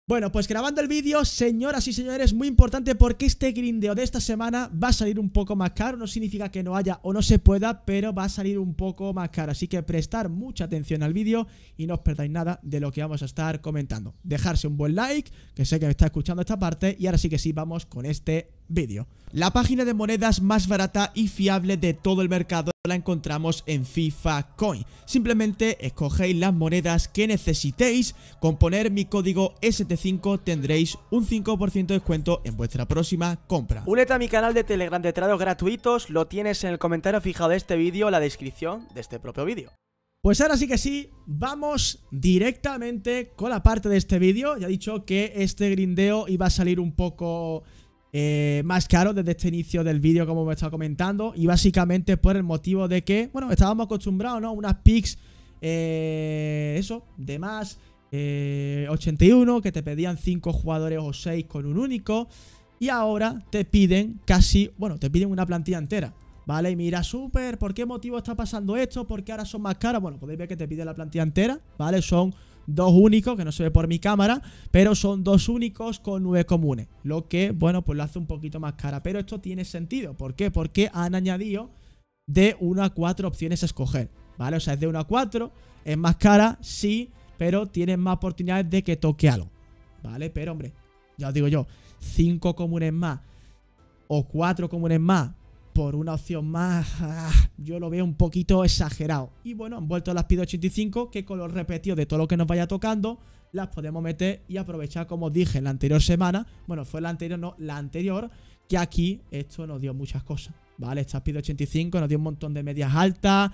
Bueno, pues grabando el vídeo, señoras y señores, muy importante porque este grindeo de esta semana va a salir un poco más caro. No significa que no haya o no se pueda, pero va a salir un poco más caro. Así que prestar mucha atención al vídeo y no os perdáis nada de lo que vamos a estar comentando. Dejarse un buen like, que sé que me está escuchando esta parte, y ahora sí que sí, vamos con este vídeo. La página de monedas más barata y fiable de todo el mercado la encontramos en FIFA Coin. Simplemente escogéis las monedas que necesitéis. Con poner mi código ST5 tendréis un 5% de descuento en vuestra próxima compra. Únete a mi canal de Telegram de tradeos gratuitos, lo tienes en el comentario fijado de este vídeo o la descripción de este propio vídeo. Pues ahora sí que sí, vamos directamente con la parte de este vídeo. Ya he dicho que este grindeo iba a salir un poco más caro desde este inicio del vídeo, como me estaba comentando, y básicamente por el motivo de que, bueno, estábamos acostumbrados, ¿no? Unas picks, eso, de más 81, que te pedían 5 jugadores o 6 con un único, y ahora te piden casi, bueno, te piden una plantilla entera, ¿vale? Y mira, súper, ¿por qué motivo está pasando esto? ¿Por qué ahora son más caras? Bueno, podéis ver que te piden la plantilla entera, ¿vale? Son dos únicos, que no se ve por mi cámara, pero son dos únicos con 9 comunes, lo que, bueno, pues lo hace un poquito más cara. Pero esto tiene sentido, ¿por qué? Porque han añadido de 1 a 4 opciones a escoger, ¿vale? O sea, es de 1 a 4, es más cara, sí, pero tienes más oportunidades de que toque algo, ¿vale? Pero, hombre, ya os digo yo, 5 comunes más o 4 comunes más por una opción más, yo lo veo un poquito exagerado. Y bueno, han vuelto las PID 85, que con los repetidos de todo lo que nos vaya tocando, las podemos meter y aprovechar, como os dije en la anterior semana. Bueno, fue la anterior, no, la anterior, que aquí esto nos dio muchas cosas, ¿vale? Estas PID 85 nos dio un montón de medias altas,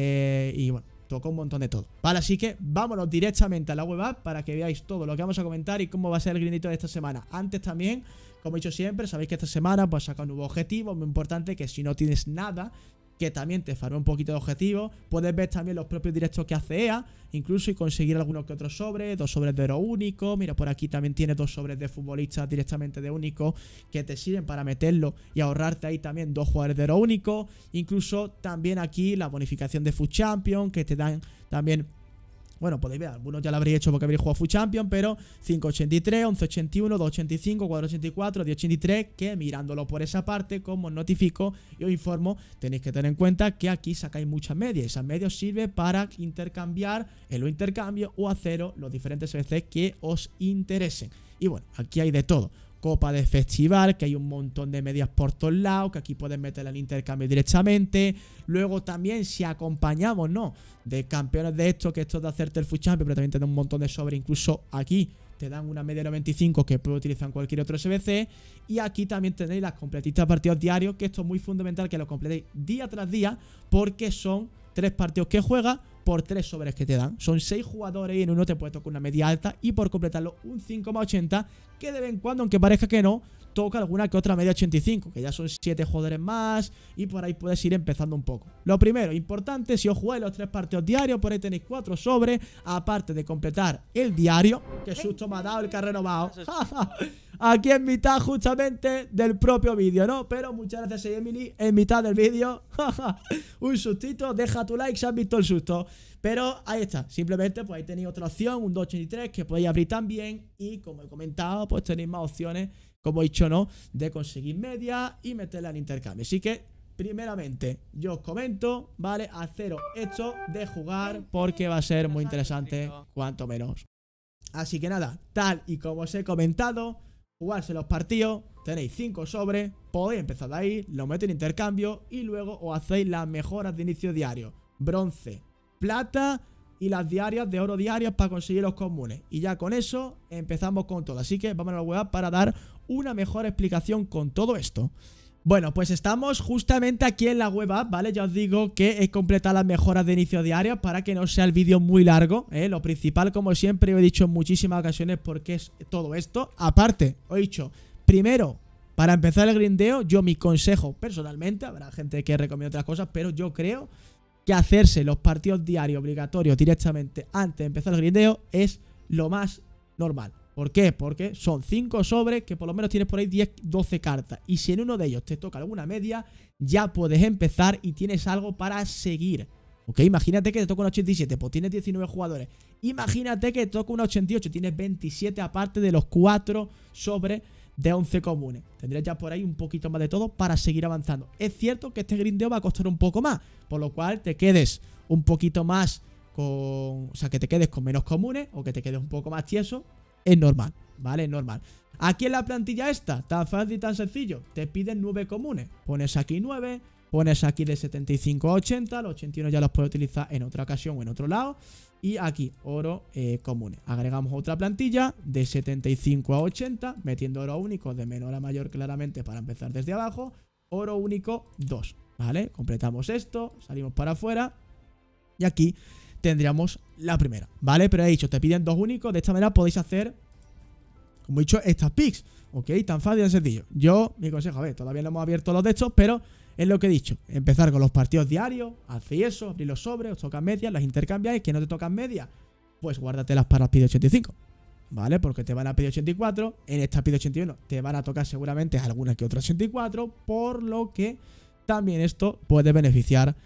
y bueno, tocó un montón de todo, ¿vale? Así que vámonos directamente a la web app para que veáis todo lo que vamos a comentar y cómo va a ser el grindito de esta semana. Antes también, como he dicho siempre, sabéis que esta semana pues saca un nuevo objetivo. Muy importante que si no tienes nada, que también te farme un poquito de objetivo. Puedes ver también los propios directos que hace EA, incluso, y conseguir algunos que otros sobres, 2 sobres de oro único. Mira, por aquí también tiene 2 sobres de futbolistas directamente de único, que te sirven para meterlo y ahorrarte ahí también 2 jugadores de oro único. Incluso también aquí la bonificación de Food Champion, que te dan también, bueno, podéis ver, algunos ya lo habréis hecho porque habréis jugado Food Champion, pero 5.83, 11.81, 2.85, 4.84, 10.83, que mirándolo por esa parte, como os notifico y os informo, tenéis que tener en cuenta que aquí sacáis muchas medias. Esas medias os sirven para intercambiar en los intercambios o haceros los diferentes CBC que os interesen. Y bueno, aquí hay de todo. Copa de festival, que hay un montón de medias por todos lados, que aquí puedes meter el intercambio directamente. Luego también, si acompañamos, ¿no?, de campeones de esto, que esto es de hacerte el Food Champion, pero también te dan un montón de sobres. Incluso aquí te dan una media de 95 que puedes utilizar en cualquier otro SBC. Y aquí también tenéis las completitas partidos diarios, que esto es muy fundamental que lo completéis día tras día, porque son 3 partidos que juegas por 3 sobres que te dan. Son 6 jugadores y en uno te puede tocar una media alta, y por completarlo un 5,80, que de vez en cuando, aunque parezca que no, toca alguna que otra media 85, que ya son 7 jugadores más, y por ahí puedes ir empezando un poco. Lo primero, importante, si os jugáis los 3 partidos diarios, por ahí tenéis 4 sobres, aparte de completar el diario. Que susto me ha dado el que ha renovado. Aquí en mitad justamente del propio vídeo, ¿no? Pero muchas gracias, Emily, en mitad del vídeo. Un sustito, deja tu like si has visto el susto. Pero ahí está, simplemente pues ahí tenéis otra opción, un 2.83 que podéis abrir también. Y como he comentado, pues tenéis más opciones, como he dicho, ¿no?, de conseguir media y meterla en intercambio. Así que, primeramente, yo os comento, ¿vale?, haceros esto de jugar, porque va a ser muy interesante, cuanto menos. Así que nada, tal y como os he comentado, jugarse los partidos, tenéis 5 sobres, podéis empezar de ahí, lo meto en intercambio y luego os hacéis las mejoras de inicio diario: bronce, plata y las diarias de oro diarias para conseguir los comunes. Y ya con eso empezamos con todo. Así que vamos a la web para dar una mejor explicación con todo esto. Bueno, pues estamos justamente aquí en la web app, ¿vale? Ya os digo que he completado las mejoras de inicio diario para que no sea el vídeo muy largo, ¿eh? Lo principal, como siempre, lo he dicho en muchísimas ocasiones, porque es todo esto. Aparte, os he dicho, primero, para empezar el grindeo, yo mi consejo personalmente, habrá gente que recomienda otras cosas, pero yo creo que hacerse los partidos diarios obligatorios directamente antes de empezar el grindeo es lo más normal. ¿Por qué? Porque son 5 sobres que por lo menos tienes por ahí 10, 12 cartas. Y si en uno de ellos te toca alguna media, ya puedes empezar y tienes algo para seguir. ¿Ok? Imagínate que te toca un 87, pues tienes 19 jugadores. Imagínate que te toca un 88, tienes 27 aparte de los 4 sobres de 11 comunes. Tendrías ya por ahí un poquito más de todo para seguir avanzando. Es cierto que este grindeo va a costar un poco más, por lo cual te quedes un poquito más con... O sea, que te quedes con menos comunes o que te quedes un poco más tieso, es normal, ¿vale? Es normal. Aquí en la plantilla esta, tan fácil y tan sencillo, te piden 9 comunes. Pones aquí 9, pones aquí de 75 a 80, los 81 ya los puedes utilizar en otra ocasión o en otro lado. Y aquí, oro comunes. Agregamos otra plantilla de 75 a 80, metiendo oro único de menor a mayor claramente para empezar desde abajo. Oro único 2, ¿vale? Completamos esto, salimos para afuera y aquí tendríamos la primera, ¿vale? Pero he dicho, te piden 2 únicos, de esta manera podéis hacer, como he dicho, estas picks, ¿ok? Tan fácil y tan sencillo. Yo, mi consejo, a ver, todavía no hemos abierto los de estos, pero es lo que he dicho, empezar con los partidos diarios, hacéis eso, abrís los sobres, os tocan medias, las intercambiáis, que no te tocan medias, pues guárdatelas para el PID 85, ¿vale? Porque te van a pedir 84, en esta PID 81 te van a tocar seguramente alguna que otra 84, por lo que también esto puede beneficiar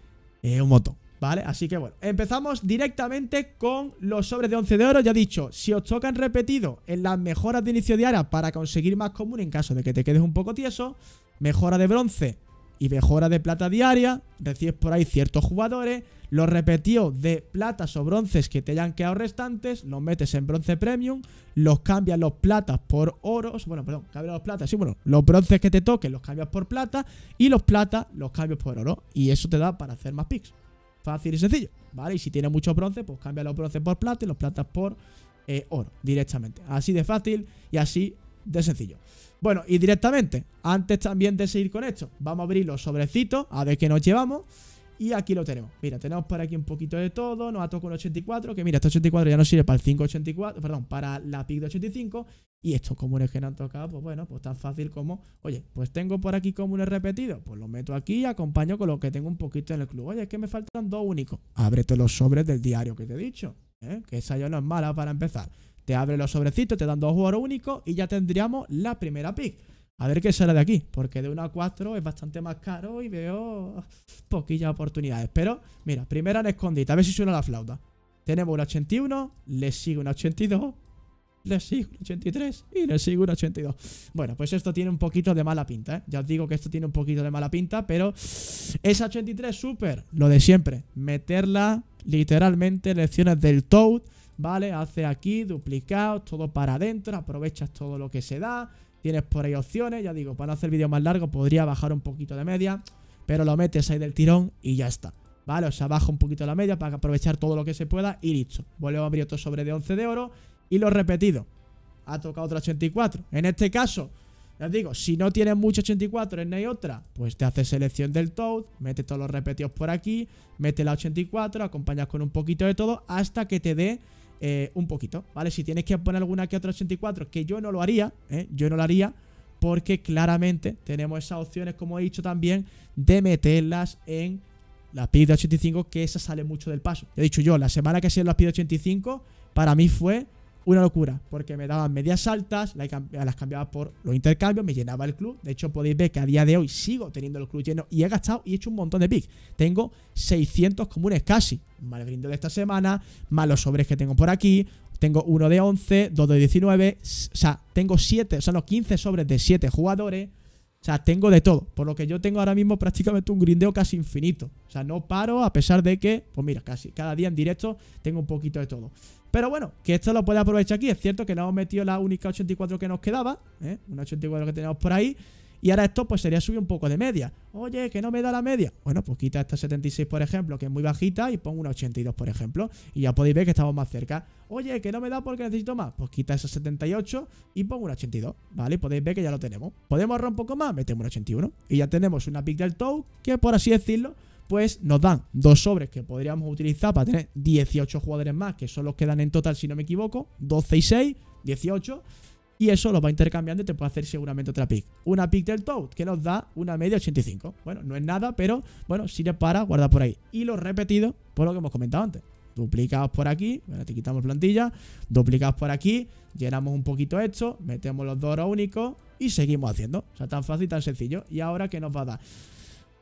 un montón, ¿vale? Así que bueno, empezamos directamente con los sobres de 11 de oro. Ya he dicho, si os tocan repetido en las mejoras de inicio diaria para conseguir más común en caso de que te quedes un poco tieso, mejora de bronce y mejora de plata diaria, recibes por ahí ciertos jugadores, los repetidos de platas o bronces que te hayan quedado restantes, los metes en bronce premium, los cambias los platas por oros, bueno, perdón, cambias los platas, sí, bueno, los bronces que te toquen los cambias por plata y los platas los cambias por oro y eso te da para hacer más picks. Fácil y sencillo, ¿vale? Y si tienes muchos bronces, pues cambia los bronces por plata y los platas por oro directamente. Así de fácil y así de sencillo. Bueno, y directamente, antes también de seguir con esto, vamos a abrir los sobrecitos, a ver qué nos llevamos. Y aquí lo tenemos. Mira, tenemos por aquí un poquito de todo. Nos ha tocado un 84, que mira, este 84 ya nos sirve para el 584, perdón, para la pick de 85. Y estos comunes que nos han tocado, pues bueno, pues tan fácil como, oye, pues tengo por aquí comunes repetidos, pues los meto aquí y acompaño con lo que tengo un poquito en el club. Oye, es que me faltan 2 únicos. Ábrete los sobres del diario que te he dicho, que esa ya no es mala para empezar. Te abre los sobrecitos, te dan 2 jugadores únicos y ya tendríamos la primera pick. A ver qué sale de aquí, porque de 1 a 4 es bastante más caro y veo poquillas oportunidades. Pero, mira, primera en escondite, a ver si suena la flauta. Tenemos un 81, le sigue un 82, le sigue un 83 y le sigue un 82. Bueno, pues esto tiene un poquito de mala pinta, ¿eh? Ya os digo que esto tiene un poquito de mala pinta, pero esa 83 súper, lo de siempre, meterla literalmente en lecciones del Toad, ¿vale? Hace aquí, duplicados, todo para adentro, aprovechas todo lo que se da. Tienes por ahí opciones, ya digo, para no hacer vídeo más largo podría bajar un poquito de media, pero lo metes ahí del tirón y ya está, ¿vale? O sea, baja un poquito la media para aprovechar todo lo que se pueda y listo. Volvemos a abrir otro sobre de 11 de oro y lo repetido. Ha tocado otro 84. En este caso, ya os digo, si no tienes mucho 84 no hay otra, pues te haces selección del Toad, metes todos los repetidos por aquí, metes la 84, acompañas con un poquito de todo hasta que te dé un poquito, ¿vale? Si tienes que poner alguna que otra 84, que yo no lo haría, yo no lo haría, porque claramente tenemos esas opciones, como he dicho también, de meterlas en la pick de 85, que esa sale mucho del paso. Ya he dicho yo, la semana que se las pick de 85, para mí fue una locura, porque me daban medias altas, las cambiaba por los intercambios, me llenaba el club. De hecho, podéis ver que a día de hoy sigo teniendo el club lleno y he gastado y he hecho un montón de picks. Tengo 600 comunes casi, más el grindeo de esta semana, más los sobres que tengo por aquí. Tengo uno de 11, 2 de 19, o sea, tengo 7, o sea, los 15 sobres de 7 jugadores. O sea, tengo de todo, por lo que yo tengo ahora mismo prácticamente un grindeo casi infinito. O sea, no paro a pesar de que, pues mira, casi cada día en directo tengo un poquito de todo. Pero bueno, que esto lo puede aprovechar aquí. Es cierto que no hemos metido la única 84 que nos quedaba, una 84 que tenemos por ahí. Y ahora esto pues sería subir un poco de media. Oye, que no me da la media. Bueno, pues quita esta 76, por ejemplo, que es muy bajita, y pongo una 82, por ejemplo. Y ya podéis ver que estamos más cerca. Oye, que no me da porque necesito más. Pues quita esa 78 y pongo una 82, ¿vale? Podéis ver que ya lo tenemos. ¿Podemos ahorrar un poco más? Metemos una 81. Y ya tenemos una pick del Toad que, por así decirlo, pues nos dan 2 sobres que podríamos utilizar para tener 18 jugadores más, que son los que dan en total, si no me equivoco, 12 y 6, 18. Y eso lo va intercambiando y te puede hacer seguramente otra pick. Una pick del Toad que nos da una media 85. Bueno, no es nada, pero bueno, sirve para guardar por ahí. Y los repetidos, por lo que hemos comentado antes. Duplicados por aquí, bueno, te quitamos plantilla. Duplicados por aquí, llenamos un poquito esto, metemos los 2 oros únicos y seguimos haciendo. O sea, tan fácil, tan sencillo. ¿Y ahora qué nos va a dar?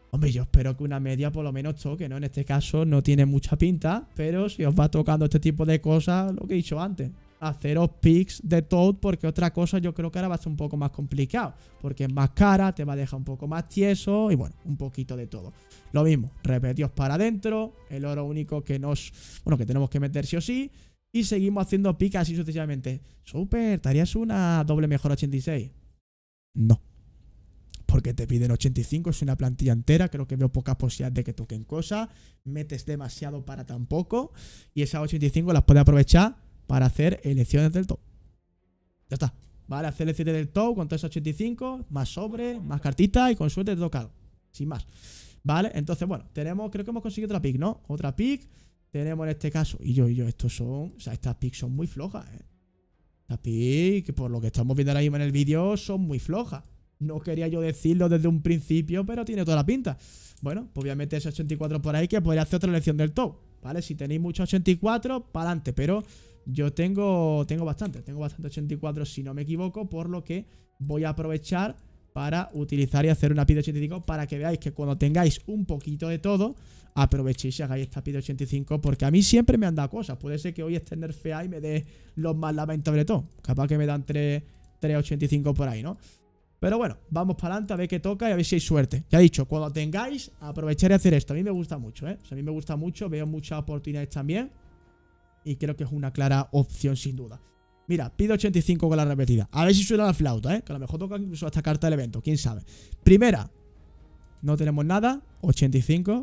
Hombre, yo espero que una media por lo menos toque, ¿no? En este caso no tiene mucha pinta, pero si os va tocando este tipo de cosas, lo que he dicho antes, haceros picks de Toad, porque otra cosa yo creo que ahora va a ser un poco más complicado, porque es más cara, te va a dejar un poco más tieso y bueno, un poquito de todo. Lo mismo, repetidos para adentro, el oro único que que tenemos que meter sí o sí, y seguimos haciendo picks así sucesivamente. Super, ¿te harías una doble mejor 86? No. Porque te piden 85, es una plantilla entera. Creo que veo pocas posibilidades de que toquen cosas. Metes demasiado para tan poco. Y esas 85 las puedes aprovechar para hacer elecciones del top. Ya está. Vale, hacer elecciones del top con todas esas 85. Más sobre, más cartitas y con suerte te toca algo. Sin más. Vale, entonces bueno, creo que hemos conseguido otra pick, ¿no? Otra pick. Tenemos en este caso. Y yo, estos son. O sea, estas picks son muy flojas, Estas picks, por lo que estamos viendo ahora mismo en el vídeo, son muy flojas. No quería yo decirlo desde un principio, pero tiene toda la pinta. Bueno, pues voy a meter ese 84 por ahí, que podría hacer otra elección del top, ¿vale? Si tenéis mucho 84, para adelante. Pero yo tengo bastante 84 si no me equivoco, por lo que voy a aprovechar para utilizar y hacer una PID 85 para que veáis que cuando tengáis un poquito de todo, aprovechéis y hagáis esta PID 85, porque a mí siempre me han dado cosas. Puede ser que hoy esté nerfeada y me dé los más lamentables de todo. Capaz que me dan 385 por ahí, ¿no? Pero bueno, vamos para adelante a ver qué toca y a ver si hay suerte. Ya he dicho, cuando tengáis, aprovechar y hacer esto. A mí me gusta mucho, O sea, a mí me gusta mucho, veo muchas oportunidades también. Y creo que es una clara opción sin duda. Mira, pido 85 con la repetida. A ver si suena la flauta, que a lo mejor toca incluso esta carta del evento, quién sabe. Primera, no tenemos nada. 85.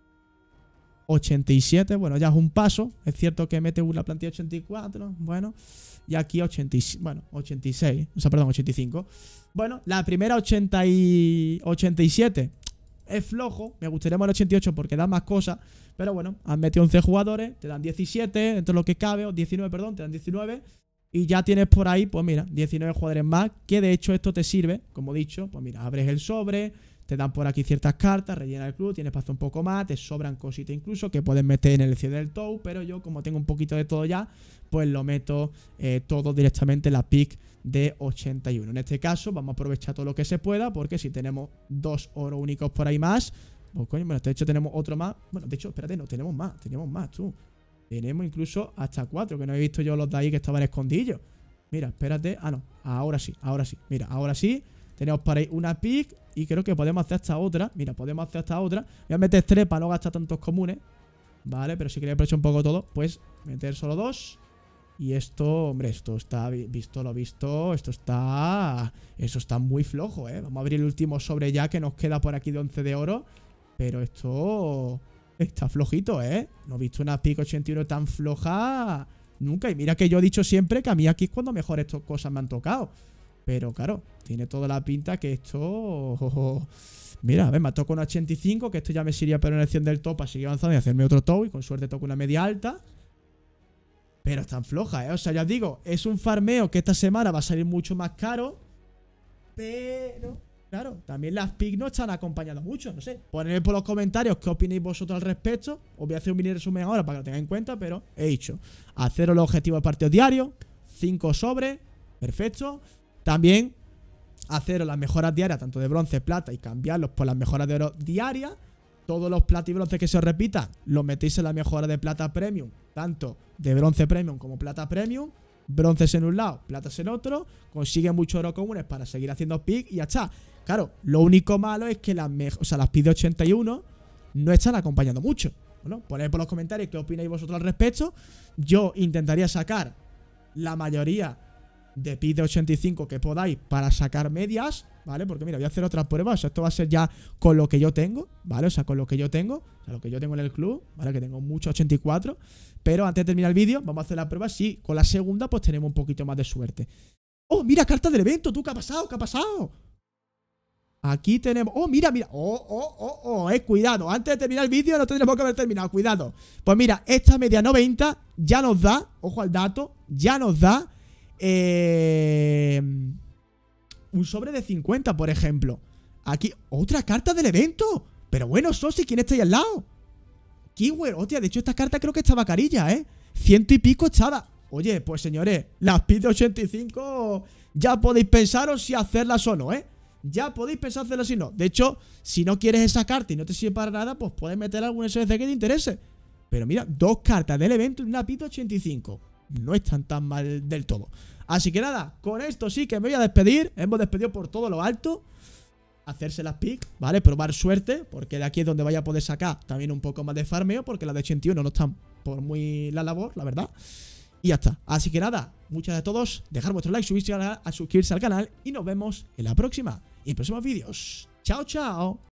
87, bueno, ya es un paso. Es cierto que mete una plantilla 84, bueno. Y aquí 86, bueno, 86, o sea, perdón, 85. Bueno, la primera 87 es flojo. Me gustaría más el 88 porque da más cosas. Pero bueno, han metido 11 jugadores, te dan 17, dentro de lo que cabe, o 19, perdón, te dan 19. Y ya tienes por ahí, pues mira, 19 jugadores más. Que de hecho esto te sirve, como he dicho, pues mira, abres el sobre, te dan por aquí ciertas cartas, rellena el club, tienes para hacer un poco más, te sobran cositas incluso que puedes meter en el cierre del TOW, pero yo como tengo un poquito de todo ya, pues lo meto todo directamente en la pick de 81. En este caso vamos a aprovechar todo lo que se pueda, porque si tenemos 2 oro únicos por ahí más, pues coño, bueno, de hecho tenemos otro más. Bueno, de hecho, espérate, no, tenemos más, tú. Tenemos incluso hasta 4, que no he visto yo los de ahí que estaban escondidos. Mira, espérate, no, ahora sí, mira, ahora sí. Tenemos por ahí una pick y creo que podemos hacer hasta otra. Mira, podemos hacer hasta otra. Voy a meter 3 para no gastar tantos comunes. Vale, pero si queréis aprovechar un poco todo, pues meter solo 2. Y esto, hombre, esto está visto lo visto. Eso está muy flojo, Vamos a abrir el último sobre ya, que nos queda por aquí de 11 de oro. Pero esto está flojito, No he visto una pick 81 tan floja nunca. Y mira que yo he dicho siempre que a mí aquí es cuando mejor estas cosas me han tocado. Pero claro, tiene toda la pinta que esto... Mira, a ver, me toca un 85, que esto ya me sirve para una elección del top, a seguir avanzando y hacerme otro top. Y con suerte toco una media alta. Pero es tan floja, O sea, ya os digo, es un farmeo que esta semana va a salir mucho más caro. Pero, claro, también las picks no están acompañando mucho, no sé. Ponedme por los comentarios qué opináis vosotros al respecto. Os voy a hacer un mini resumen ahora para que lo tengáis en cuenta, pero he dicho, haceros los objetivos de partidos diarios, 5 sobres, perfecto. También haceros las mejoras diarias, tanto de bronce, plata, y cambiarlos por las mejoras de oro diarias. Todos los plata y bronce que se os repitan, los metéis en la mejora de plata premium, tanto de bronce premium como plata premium. Bronces en un lado, platas en otro. Consiguen muchos oro comunes para seguir haciendo pick y ya está. Claro, lo único malo es que las pick de 81 no están acompañando mucho. Bueno, poned por los comentarios qué opináis vosotros al respecto. Yo intentaría sacar la mayoría de pick de 85 que podáis para sacar medias, ¿vale? Porque mira, voy a hacer otras pruebas. O sea, esto va a ser ya con lo que yo tengo, ¿vale? O sea, con lo que yo tengo, o sea, lo que yo tengo en el club, ¿vale? Que tengo mucho 84. Pero antes de terminar el vídeo, vamos a hacer la prueba. Sí, con la segunda, pues tenemos un poquito más de suerte. ¡Oh, mira, carta del evento! ¿Tú qué ha pasado? ¿Qué ha pasado? Aquí tenemos... ¡Oh, mira! Cuidado, antes de terminar el vídeo no tendremos que haber terminado, cuidado. Pues mira, esta media 90 ya nos da, ojo al dato, ya nos da un sobre de 50, por ejemplo. Aquí, otra carta del evento. Pero bueno, Sosi, ¿quién está ahí al lado? Keyword, hostia, de hecho esta carta creo que estaba carilla, 100 y pico estaba. Oye, pues señores, las PID de 85 ya podéis pensaros si hacerlas o no, ya podéis pensar hacerlo si no. De hecho, si no quieres esa carta y no te sirve para nada, pues puedes meter algún SBC que te interese. Pero mira, 2 cartas del evento y una pito 85. No están tan mal del todo. Así que nada, con esto sí que me voy a despedir. Hemos despedido por todo lo alto. Hacerse las picks, ¿vale? Probar suerte, porque de aquí es donde vaya a poder sacar también un poco más de farmeo, porque las de 81 no están por muy la labor, la verdad. Y ya está. Así que nada, muchas gracias a todos. Dejar vuestro like, suscribirse al canal y nos vemos en la próxima y en próximos vídeos. Chao, chao.